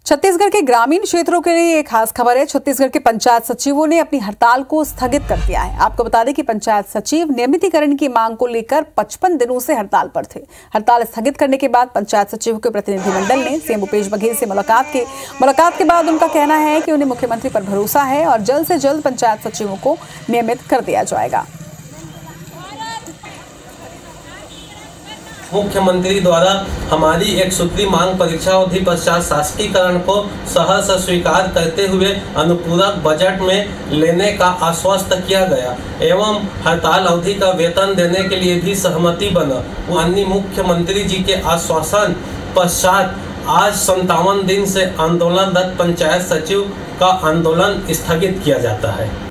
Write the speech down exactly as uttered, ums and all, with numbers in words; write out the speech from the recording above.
छत्तीसगढ़ के ग्रामीण क्षेत्रों के लिए एक खास खबर है। छत्तीसगढ़ के पंचायत सचिवों ने अपनी हड़ताल को स्थगित कर दिया है। आपको बता दें कि पंचायत सचिव नियमितीकरण की मांग को लेकर पचपन दिनों से हड़ताल पर थे। हड़ताल स्थगित करने के बाद पंचायत सचिवों के प्रतिनिधिमंडल ने सीएम भूपेश बघेल से मुलाकात की। मुलाकात के बाद उनका कहना है कि उन्हें मुख्यमंत्री पर भरोसा है और जल्द से जल्द पंचायत सचिवों को नियमित कर दिया जाएगा। मुख्यमंत्री द्वारा हमारी एक सूत्री मांग परीक्षा अवधि पश्चात शासकीकरण को सहर्ष स्वीकार करते हुए अनुपूरक बजट में लेने का आश्वस्त किया गया एवं हड़ताल अवधि का वेतन देने के लिए भी सहमति बना। माननीय मुख्यमंत्री जी के आश्वासन पश्चात आज संतावन दिन से आंदोलनरत पंचायत सचिव का आंदोलन स्थगित किया जाता है।